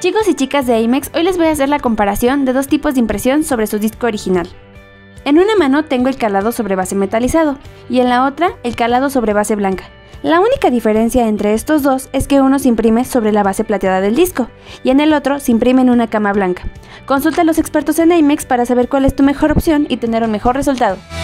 Chicos y chicas de AMEX, hoy les voy a hacer la comparación de dos tipos de impresión sobre su disco original. En una mano tengo el calado sobre base metalizado y en la otra el calado sobre base blanca. La única diferencia entre estos dos es que uno se imprime sobre la base plateada del disco y en el otro se imprime en una cama blanca. Consulta a los expertos en AMEX para saber cuál es tu mejor opción y tener un mejor resultado.